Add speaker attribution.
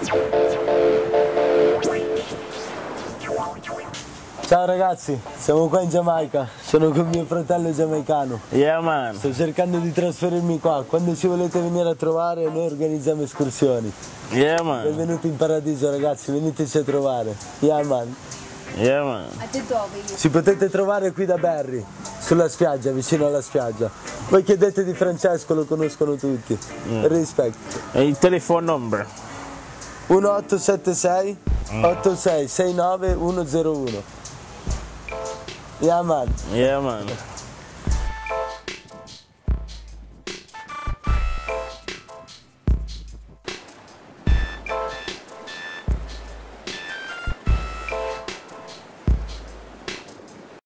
Speaker 1: Ciao ragazzi, siamo qua in Giamaica, sono con mio fratello giamaicano.
Speaker 2: Yeah man.
Speaker 1: Sto cercando di trasferirmi qua, quando ci volete venire a trovare noi organizziamo escursioni.
Speaker 2: Yeah man.
Speaker 1: Benvenuti in paradiso ragazzi, veniteci a trovare. Yeah man.
Speaker 2: Yeah man.
Speaker 3: A te dove io?
Speaker 1: Ci potete trovare qui da Barry, sulla spiaggia, vicino alla spiaggia. Voi chiedete di Francesco, lo conoscono tutti. Respect.
Speaker 2: E il telephone number?
Speaker 1: 1876 8669 101. Yeah man.
Speaker 2: Yeah man.